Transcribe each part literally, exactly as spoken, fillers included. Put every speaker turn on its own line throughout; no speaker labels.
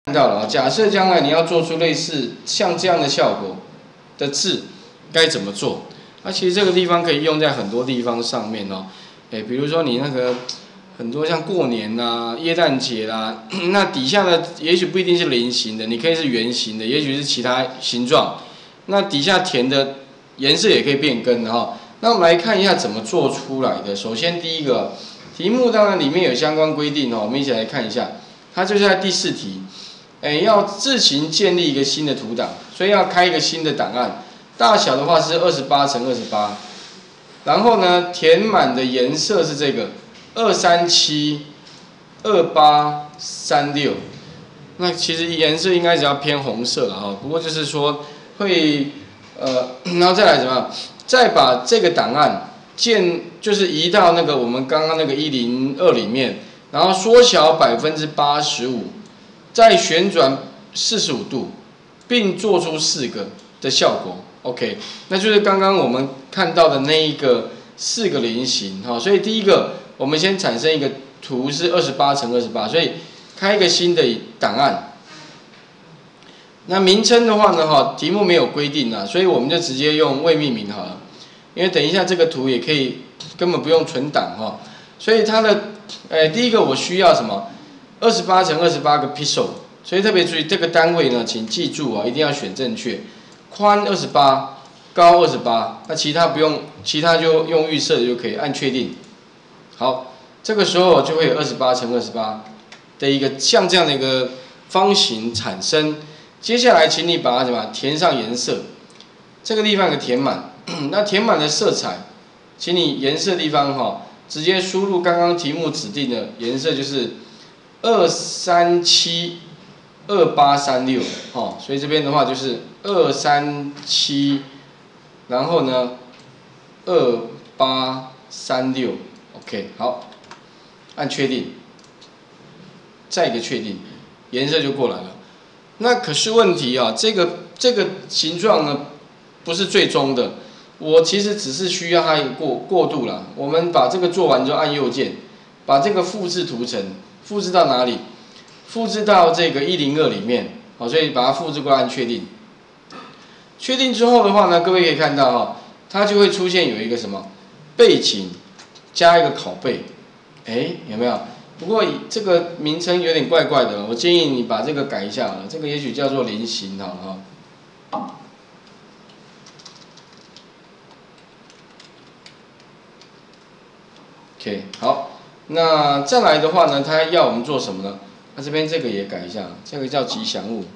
看到了啊，假设将来你要做出类似像这样的效果的字，该怎么做？那、啊、其实这个地方可以用在很多地方上面哦。哎，比如说你那个很多像过年啦、耶诞节啦，那底下的也许不一定是菱形的，你可以是圆形的，也许是其他形状。那底下填的颜色也可以变更的哈。那我们来看一下怎么做出来的。首先第一个题目当然里面有相关规定哦，我们一起来看一下。它就是在第四题，哎，要自行建立一个新的图档，所以要开一个新的档案。大小的话是二十八乘二十八，然后呢，填满的颜色是这个二三七二八三六。那其实颜色应该只要偏红色了哈，不过就是说会呃，然后再来什么？再把这个档案建，就是移到那个我们刚刚那个一零二里面，然后缩小百分之八十五，再旋转四十五度，并做出四个的效果。OK， 那就是刚刚我们看到的那一个四个菱形哈。所以第一个，我们先产生一个图是二十八乘二十八，所以开一个新的档案。那名称的话呢，哈，题目没有规定啊，所以我们就直接用未命名好了。因为等一下这个图也可以根本不用存档哈，所以它的，呃，第一个我需要什么？二十八乘二十八个 pixel， 所以特别注意这个单位呢，请记住啊，一定要选正确。宽二十八，高二十八，那其他不用，其他就用预设的就可以，按确定。好，这个时候就会有二十八乘二十八的一个像这样的一个方形产生。接下来，请你把它什么填上颜色，这个地方给填满。那填满的色彩，请你颜色地方哈，直接输入刚刚题目指定的颜色，就是二三七二八三六哈，所以这边的话就是二三七，然后呢二八三六 ，OK， 好，按确定，再一个确定，颜色就过来了。那可是问题啊，这个这个形状呢，不是最终的，我其实只是需要它一个过过渡啦。我们把这个做完之后按右键，把这个复制图层复制到哪里？复制到这个一零二里面，好，所以把它复制过来按确定。确定之后的话呢，各位可以看到哈，它就会出现有一个什么背景加一个拷贝，哎，有没有？不过这个名称有点怪怪的，我建议你把这个改一下好了，这个也许叫做菱形好了哈。OK， 好，那再来的话呢，它要我们做什么呢？那这边这个也改一下，这个叫吉祥物。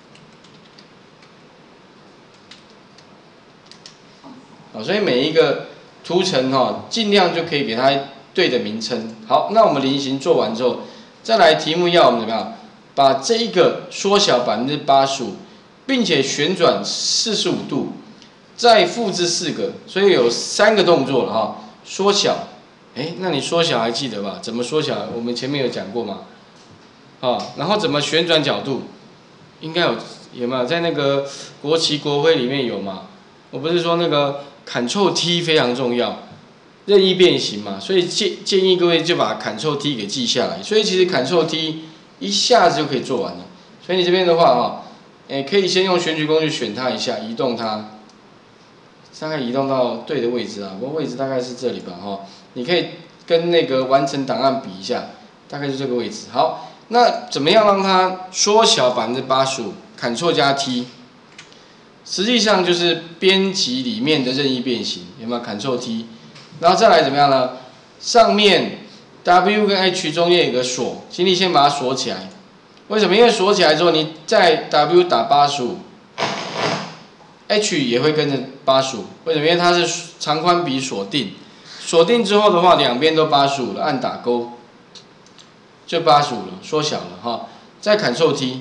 好，所以每一个图层哈，尽量就可以给它对的名称。好，那我们菱形做完之后，再来题目要我们怎么样？把这一个缩小百分之八十五，并且旋转四十五度，再复制四个，所以有三个动作了哈。缩小，哎，那你缩小还记得吧？怎么缩小？我们前面有讲过嘛。啊，然后怎么旋转角度？应该有有没有在那个国旗国徽里面有嘛？我不是说那个 Ctrl T 非常重要。任意变形嘛，所以建建议各位就把 Ctrl T 给记下来。所以其实 Ctrl T 一下子就可以做完了。所以你这边的话哈，诶，可以先用选取工具选它一下，移动它，大概移动到对的位置啊。不过位置大概是这里吧哈。你可以跟那个完成档案比一下，大概是这个位置。好，那怎么样让它缩小百分之八十五 ？Ctrl 加 T， 实际上就是编辑里面的任意变形，有没有 ？Ctrl T。然后再来怎么样呢？上面 W 跟 H 中间有个锁，请你先把它锁起来。为什么？因为锁起来之后，你在 W 打八十五 ，H 也会跟着八十五。为什么？因为它是长宽比锁定。锁定之后的话，两边都八十五了，按打勾，就八十五了，缩小了哈。再 Ctrl T，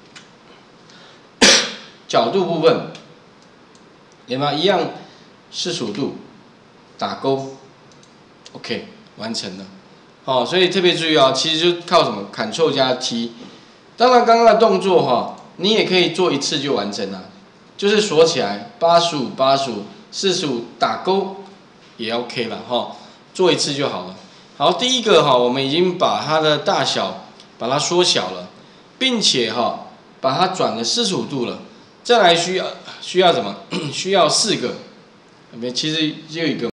角度部分有没有一样四十五度？打勾 ，OK， 完成了。好，所以特别注意啊，其实就靠什么 ？Ctrl 加 T。当然，刚刚的动作哈，你也可以做一次就完成了，就是锁起来，八十五、八十五、四十五，打勾也 OK 了哈，做一次就好了。好，第一个哈，我们已经把它的大小把它缩小了，并且哈， 把它转了四十五度了，再来需要需要什么？需要四个，其实就有一个